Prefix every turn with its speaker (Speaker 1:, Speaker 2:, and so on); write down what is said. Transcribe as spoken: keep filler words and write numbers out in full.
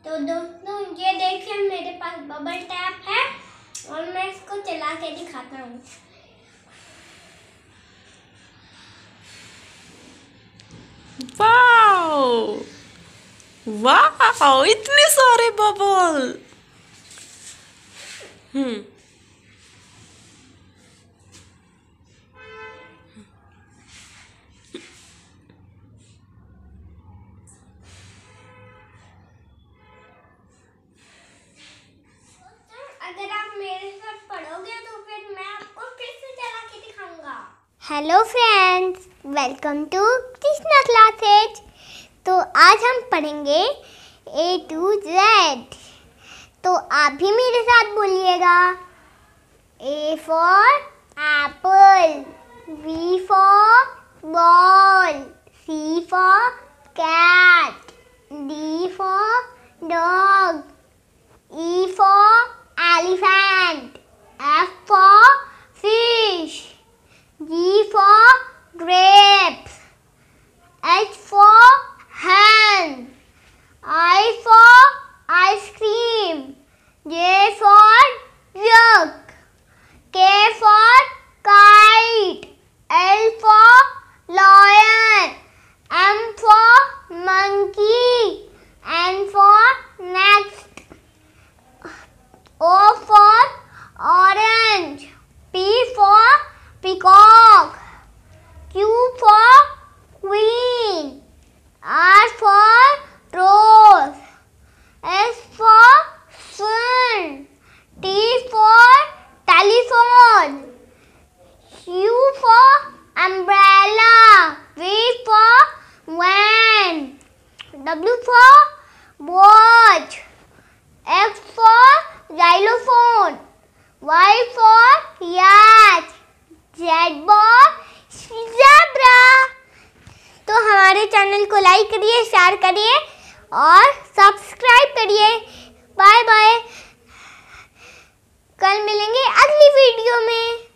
Speaker 1: तो दोस्तों ये देखिए मेरे पास बबल टैप है और मैं इसको चला के दिखाता हूँ।
Speaker 2: वाओ वाओ, इतने सारे बबल। हम्म
Speaker 1: अगर आप मेरे साथ पढ़ोगे तो फिर मैं आपको फिर से चला के दिखाऊंगा।
Speaker 3: Hello friends, welcome to Krishna classes. तो आज हम पढ़ेंगे ए टू जेड। तो आप भी मेरे साथ बोलिएगा। A for apple, B for ball, C for cat, D for dog, E for elephant, F for fish, G for grapes, H for hen, I for ice cream, J for jug, K for kite, L for lion, M for monkey, N for next, O for orange, P for peacock, Q for queen, R for rose, S for sun, T for telephone, U for umbrella, V for van, W for watch, X for xylophone, Y for yacht, Z for zebra। तो हमारे channel को like करिए, share करिए और subscribe करिए। Bye bye, कल मिलेंगे अगली वीडियो में।